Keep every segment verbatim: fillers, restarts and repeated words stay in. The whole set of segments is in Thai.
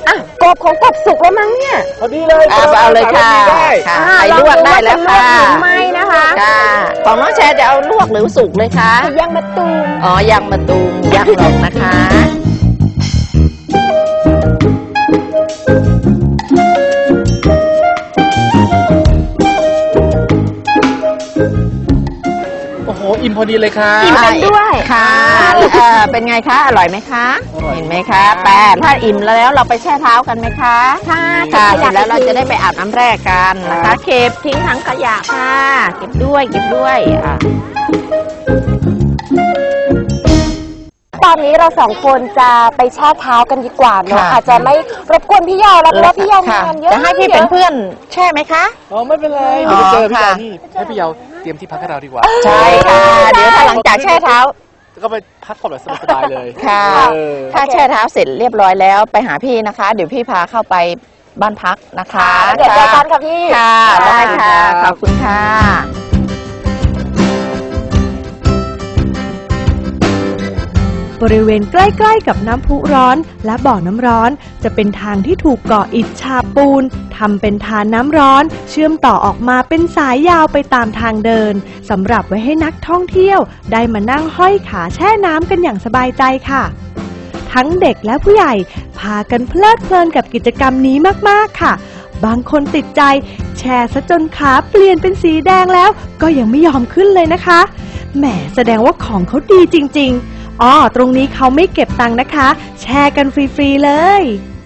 อ่ะกบของกบสุกแล้วมั้งเนี่ยพอดีเลยเอาเลยค่ะค่ะไปลวกได้แล้วค่ะหรือไม่นะคะค่ะของน้องแชร์จะเอาลวกหรือสุกเลยคะย่างมะตูมอ๋อย่างมะตูมย่างลงนะคะโอ้โหอิ่มพอดีเลยค่ะอิ่มกันด้วยค่ะเป็นไงคะอร่อยไหมคะเห็นไหมคะแต่ถ้าอิ่มแล้วเราไปแช่เท้ากันไหมคะค่ะค่ะเสร็จแล้วเราจะได้ไปอาบน้ำแร่กันนะคะเก็บทิ้งถังขยะค่ะเก็บด้วยเก็บด้วยอ่ะตอนนี้เราสองคนจะไปแช่เท้ากันดีกว่าเนาะอาจจะไม่รบกวนพี่ยาวแล้วเพราะว่าพี่ยาวงานเยอะจะให้พี่เป็นเพื่อนแช่ไหมคะอ๋อไม่เป็นไรเดี๋ยวไปเจอพี่ยาวนี่ให้พี่ยาวเตรียมที่พักให้เราดีกว่าใช่ค่ะเดี๋ยวถ้าหลังจากแช่เท้าก็ไปพักผ่อนแบบสบายๆเลยค่ะถ้าแช่เท้าเสร็จเรียบร้อยแล้วไปหาพี่นะคะเดี๋ยวพี่พาเข้าไปบ้านพักนะคะเดี๋ยวเจอกันค่ะพี่ค่ะได้ค่ะขอบคุณค่ะบริเวณใกล้ๆกับน้ำพุร้อนและบ่อน้ำร้อนจะเป็นทางที่ถูกก่ออิฐฉาบปูนทำเป็นทานน้ำร้อนเชื่อมต่อออกมาเป็นสายยาวไปตามทางเดินสำหรับไว้ให้นักท่องเที่ยวได้มานั่งห้อยขาแช่น้ำกันอย่างสบายใจค่ะทั้งเด็กและผู้ใหญ่พากันเพลิดเพลินกับกิจกรรมนี้มากๆค่ะบางคนติดใจแช่ซะจนขาเปลี่ยนเป็นสีแดงแล้วก็ยังไม่ยอมขึ้นเลยนะคะแหมแสดงว่าของเขาดีจริงๆอ๋อตรงนี้เขาไม่เก็บตังค์นะคะแชร์กันฟรีๆเลย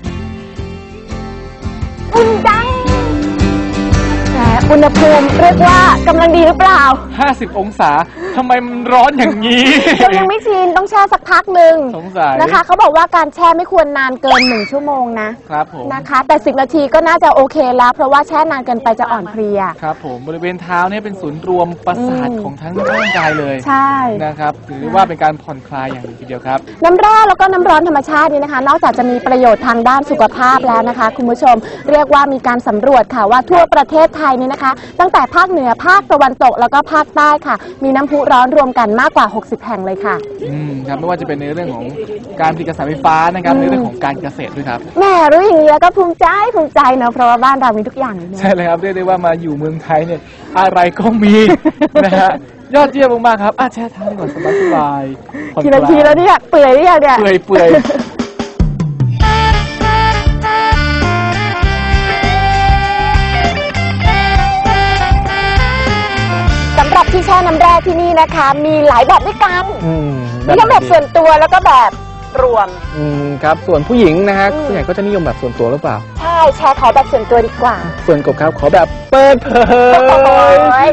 อุ่นจังแต่อุณหภูมิเรียกว่ากำลังดีหรือเปล่าห้าสิบองศาทำไมมันร้อนอย่างนี้เรายังไม่ชินต้องแช่สักพักหนึ่งสงสัยนะคะเขาบอกว่าการแช่ไม่ควรนานเกินหนึ่งชั่วโมงนะครับผมนะคะแต่สิบนาทีก็น่าจะโอเคแล้วเพราะว่าแช่นานเกินไปจะอ่อนเพลียครับผมบริเวณเท้าเนี่ยเป็นศูนย์รวมประสาทของทั้งร่างกายเลยใช่นะครับถือว่าเป็นการผ่อนคลายอย่างหนึ่งทีเดียวครับน้ำแร่แล้วก็น้ำร้อนธรรมชาตินี่นะคะนอกจากจะมีประโยชน์ทางด้านสุขภาพแล้วนะคะคุณผู้ชมเรียกว่ามีการสำรวจค่ะว่าทั่วประเทศไทยนี่นะคะตั้งแต่ภาคเหนือภาคตะวันตกแล้วก็ภาคใต้ค่ะมีน้ำพุร้อนรวมกันมากกว่าหกสิบแห่งเลยค่ะอืมครับไม่ว่าจะเป็นในเรื่องของการผลิตกระแสไฟฟ้านะครับในเรื่องของการเกษตรด้วยครับแม่รู้อย่างนี้แล้วก็ภูมิใจภูมิใจเนาะเพราะว่าบ้านเรามีทุกอย่างใช่เลยครับเรียกได้ว่ามาอยู่เมืองไทยเนี่ยอะไรก็มีนะฮะยอดเยี่ยมมากๆครับอ่ะแช่เท้าดีกว่าสบายๆทีละทีแล้วเนี่ยเปื่อยเนี่ยเนี่ยเปื่อยเปื่อยสำหรับที่แช่น้ำแร่ที่นี่นะคะมีหลายแบบด้วยกันมีทั้งแบบส่วนตัวแล้วก็แบบรวมอืมครับส่วนผู้หญิงนะฮะผู้ใหญ่ก็จะนิยมแบบส่วนตัวหรือเปล่าใช่แชร์ขอแบบส่วนตัวดีกว่าส่วนกบครับขอแบบเปิดเผย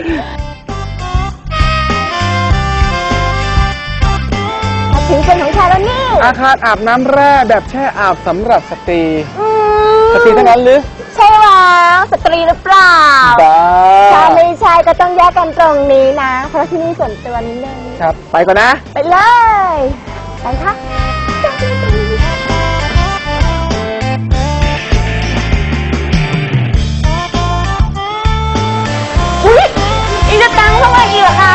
ถึงส่วนของแชร์แล้วนี่อาคารอาบน้ำแร่แบบแช่อาบสำหรับสตรีสตรีเท่านั้นหรือใช่แล้วสตรีหรือเปล่าถ้าไม่ใช่ก็ต้องแยกกันตรงนี้นะเพราะที่นี่ส่วนตัวนิดนึงครับไปก่อนนะไปเลยไปค่ะอุ๊ยอีกจะตังเข้ามาอีกเหรอคะ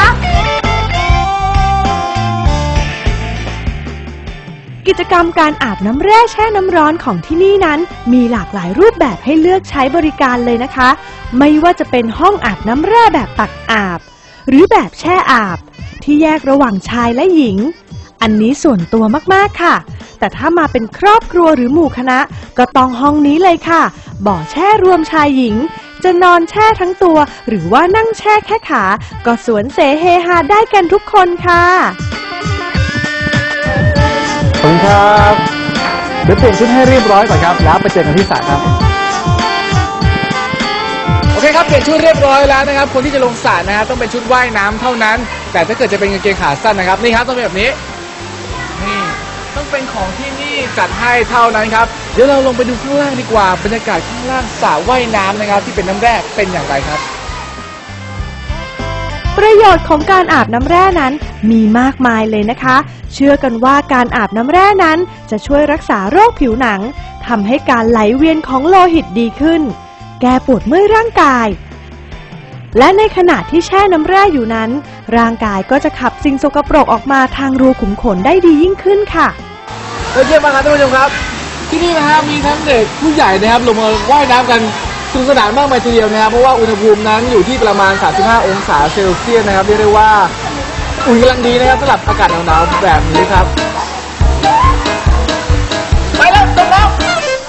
กิจกรรมการอาบน้ำแร่แช่น้ำร้อนของที่นี่นั้นมีหลากหลายรูปแบบให้เลือกใช้บริการเลยนะคะไม่ว่าจะเป็นห้องอาบน้ำแร่แบบตักอาบหรือแบบแช่อาบที่แยกระหว่างชายและหญิงอันนี้ส่วนตัวมากๆค่ะแต่ถ้ามาเป็นครอบครัวหรือหมู่คณะก็ต้องห้องนี้เลยค่ะบ่อแช่รวมชายหญิงจะนอนแช่ทั้งตัวหรือว่านั่งแช่แค่ขาก็สวนเสเฮฮาได้กันทุกคนค่ะขอบคุณครับเดี๋ยวเปลี่ยนชุดให้เรียบร้อยก่อนครับแล้วไปเจอกันที่สระครับโอเคครับเปลี่ยนชุดเรียบร้อยแล้วนะครับคนที่จะลงสระนะครับต้องเป็นชุดว่ายน้ำเท่านั้นแต่ถ้าเกิดจะเป็นกางเกงขาสั้นนะครับนี่ครับต้องเป็นแบบนี้นี่ต้องเป็นของที่นี่จัดให้เท่านั้นครับเดี๋ยวเราลงไปดูข้างล่างดีกว่าบรรยากาศข้างล่างสระว่ายน้ำนะครับที่เป็นน้ำแร่เป็นอย่างไรครับประโยชน์ของการอาบน้ำแร่นั้นมีมากมายเลยนะคะเชื่อกันว่าการอาบน้ำแร่นั้นจะช่วยรักษาโรคผิวหนังทำให้การไหลเวียนของโลหิตดีขึ้นแก้ปวดเมื่อยร่างกายและในขณะที่แช่น้ำแร่อยู่นั้นร่างกายก็จะขับสิ่งสกปรกออกมาทางรูขุมขนได้ดียิ่งขึ้นค่ะเยี่ยมมากครับท่านผู้ชมครับที่นี่นะฮะมีทั้งเด็กผู้ใหญ่นะครับลงมาว่ายน้ำกันสนุกสนานมากมายทีเดียวนะครับเพราะว่าอุณหภูมินั้นอยู่ที่ประมาณสามสิบห้าองศาเซลเซียสนะครับเรียกได้ว่าอุ่นกำลังดีนะครับสำหรับอากาศหนาวๆแบบนี้ครับไปแล้วจบแล้ว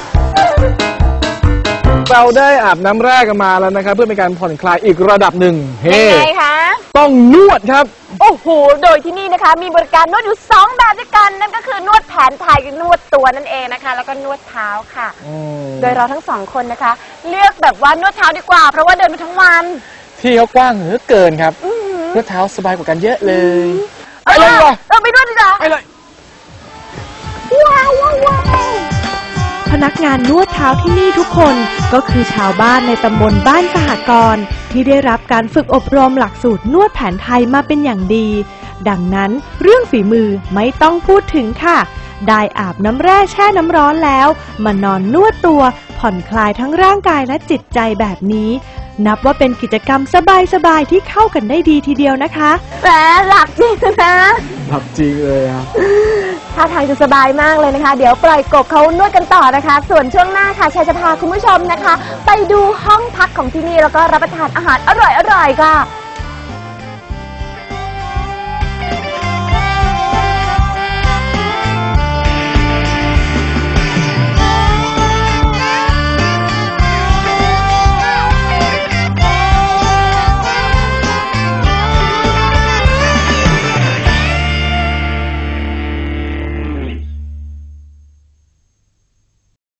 เราได้อาบน้ำแร่กันมาแล้วนะครับเพื่อเป็นการผ่อนคลายอีกระดับหนึ่งเฮ้ยังไงคะต้องนวดครับโอ้โห โดยที่นี่นะคะมีบริการนวดอยู่สองแบบด้วยกันนั่นก็คือนวดแผนไทยกับนวดตัวนั่นเองนะคะ แล้วก็นวดเท้าค่ะ โดยเราทั้งสองคนนะคะ เลือกแบบว่านวดเท้าดีกว่า เพราะว่าเดินมาทั้งวันที่เขากว้างเหลือเกินครับนวดเท้าสบายกว่ากันเยอะเลยไปเลยดีกว่าเราไปนวดดีกว่าไปเลยว้าวว้าวว้าวพนักงานนวดเท้าที่นี่ทุกคนก็คือชาวบ้านในตำบลบ้านสหกรณ์ที่ได้รับการฝึกอบรมหลักสูตรนวดแผนไทยมาเป็นอย่างดี ดังนั้นเรื่องฝีมือไม่ต้องพูดถึงค่ะ ได้อาบน้ำแร่แช่น้ำร้อนแล้วมานอนนวดตัวผ่อนคลายทั้งร่างกายและจิตใจแบบนี้ นับว่าเป็นกิจกรรมสบายๆที่เข้ากันได้ดีทีเดียวนะคะแหมหลับจริงนะหลับจริงเลยครับท่าทางจะสบายมากเลยนะคะ เดี๋ยวปล่อยกบเขานวดกันต่อนะคะ ส่วนช่วงหน้าค่ะชัยจะพาคุณผู้ชมนะคะ ไปดูห้องพักของที่นี่แล้วก็รับประทานอาหารอร่อยๆค่ะ